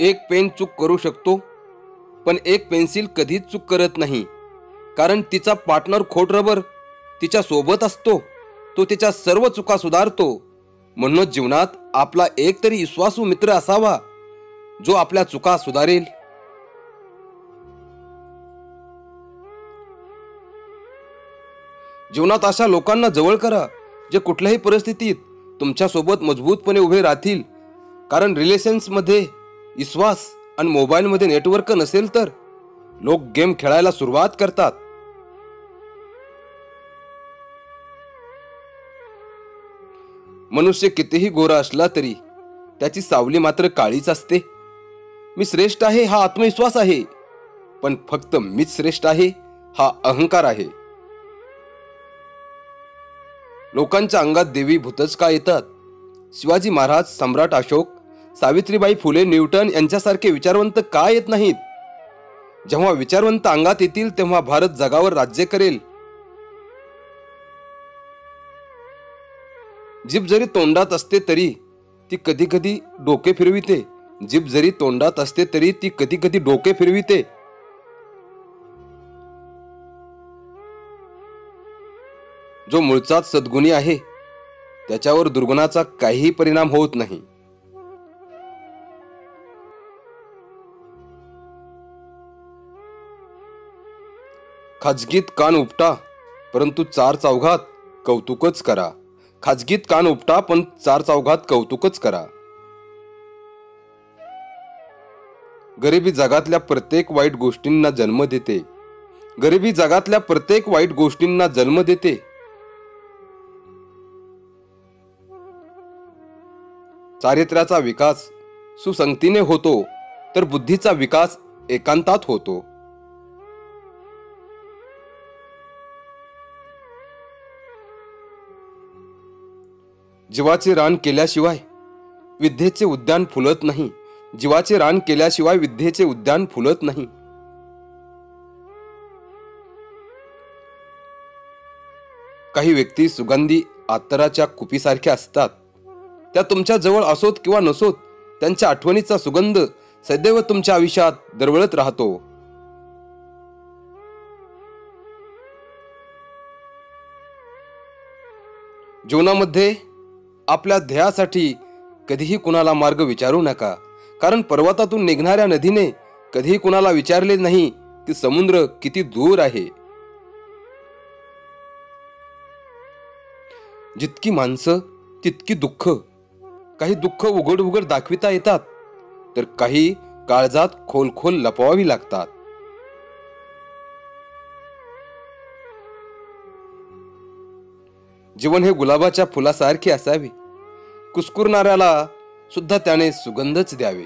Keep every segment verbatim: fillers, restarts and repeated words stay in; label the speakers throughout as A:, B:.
A: एक पेन चूक करू शकतो, पण एक पेन्सिल कधीच चूक करत नाही, कारण तिचा पार्टनर खोड रबर तिच्या सोबत असतो. तो तिच्या सर्व चुका सुधारतो. म्हणून जीवनात आपला एक तरी विश्वासू मित्र असावा, जो आपल्या चुका सुधारेल. जीवनात अशा लोकांना जवळ करा, जे कुठल्याही परिस्थितीत तुमच्या सोबत मजबूतपणे उभे राहतील. कारण रिलेशन्स मध्ये विश्वास आणि मोबाईल मध्ये नेटवर्क नसेल तर लोक गेम खेळायला सुरुवात करतात. मनुष्य कितीही गोरा असला तरी त्याची सावली मात्र काळीच असते. मी श्रेष्ठ आहे हा आत्मविश्वास आहे, पण फक्त मीच श्रेष्ठ आहे हा अहंकार आहे. लोकांच्या अंगात देवी भूतच का येतात? शिवाजी महाराज, सम्राट अशोक, सावित्रीबाई फुले, न्यूटन यांच्यासारखे विचारवंत का येत नाहीत? जेव्हा विचारवंत अंगात येतील तेव्हा भारत जगावर राज्य करेल. जीभ जरी तोंडात असते तरी ती कधी कधी डोके फिरविते. जीभ जरी तोंडात असते तरी ती कधी कधी डोके फिरविते. जो मूळचाच सद्गुणी आहे त्याच्यावर दुर्गुणाचा काहीही परिणाम होत नाही. खाजगीत कान उपटा, परंतु चार चौघात कौतुकच करा. खाजगीत कान उपटा पण चार चौघात कौतुकच करा. गरिबी जगातल्या प्रत्येक वाईट गोष्टींना जन्म देते. गरिबी जगातल्या प्रत्येक वाईट गोष्टींना जन्म देते. चारित्र्याचा विकास सुसंगतीने होतो, तर बुद्धीचा विकास एकांतात होतो. जीवाचे रान केल्याशिवाय विद्येचे उद्यान फुलत नाही. जीवाचे रान केल्याशिवाय विद्येचे उद्यान फुलत नाही. काही व्यक्ती सुगंधी अत्तराच्या कुपीसारख्या असतात. त्या तुमच्या जवळ असोत किंवा नसोत, त्यांच्या आठवणीचा सुगंध सदैव तुमच्या आयुष्यात दरवळत राहतो. जीवनामध्ये आपल्या ध्येयासाठी कधीही कुणाला मार्ग विचारू नका, कारण पर्वतातून निघणाऱ्या नदीने कधीही कुणाला विचारले नाही की समुद्र किती दूर आहे. जितकी माणसं तितकी दुःख. काही दुःख उघड उघड दाखविता येतात, तर काही काळजात खोल खोल लपवावी लागतात. जीवन हे गुलाबाच्या फुलासारखे असावे. कुस्कुरणाऱ्याला सुद्धा त्याने सुगंधच द्यावे.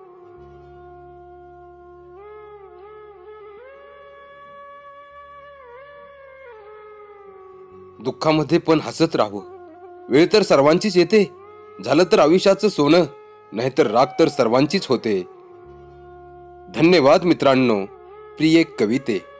A: दुःखामध्ये पण हसत राहावं. वेळ तर सर्वांचीच येते. झालं तर आयुष्याचं सोनं, नाहीतर राग तर सर्वांचीच होते. धन्यवाद मित्रांनो. प्रिय कविते.